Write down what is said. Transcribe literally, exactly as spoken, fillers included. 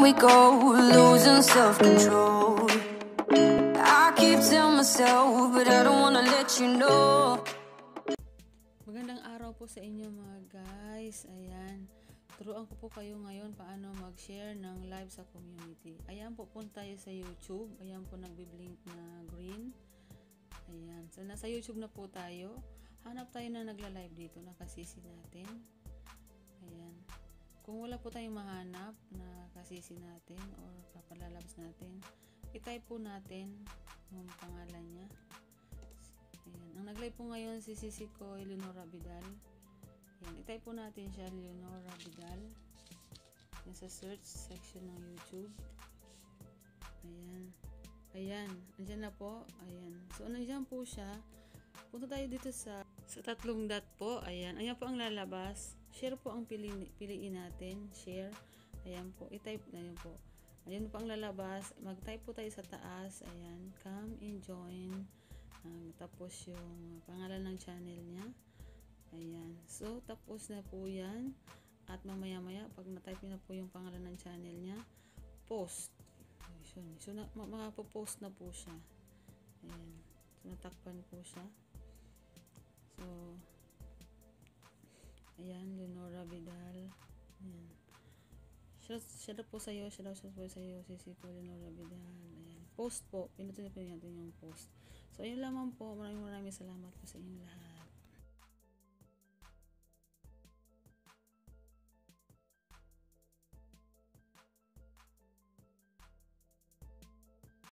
we go, losing self-control. I keep telling myself, but I don't wanna let you know. Magandang araw po sa inyo mga guys. Ayan, turuan ko po kayo ngayon paano mag-share ng live sa community. Ayan po, punta tayo sa YouTube. Ayan po, nagbi-blink na green. Ayan, so nasa YouTube na po tayo. Hanap tayo na nagla-live dito, nakasisi natin. Ayan, kung wala po tayong mahanap na kasisi natin or papalalabas natin, i-type po natin yung pangalan niya. Ayan, ang nag-live po ngayon si Sisi ko, Leonora Vidal. Ayan, i-type po natin siya, Leonora Vidal. Ayan, sa search section ng YouTube. Ayan. Ayan, andyan na po. Ayan. So, andyan po siya. Punta tayo dito sa sa tatlong dot po. Ayan. Ayan po ang lalabas. Share po ang pili, piliin natin. Share. Ayan po. I-type na yun po. Ayan po ang lalabas. Mag-type po tayo sa taas. Ayan. Come and join. Um, tapos yung pangalan ng channel niya. Ayan. So, tapos na po yan. At mamaya-maya, pag na-type na po yung pangalan ng channel niya, post. So, na, makapopost na po siya. Ayan. So, natakpan po siya. So, ayan, Leonora Vidal. Ayan. Share po sa'yo, share po sa'yo, Sisi ko, Leonora Vidal. Ayan. Post po. Pinutin po natin yung post. So, ayun lamang po. Maraming maraming salamat po sa inyong lahat.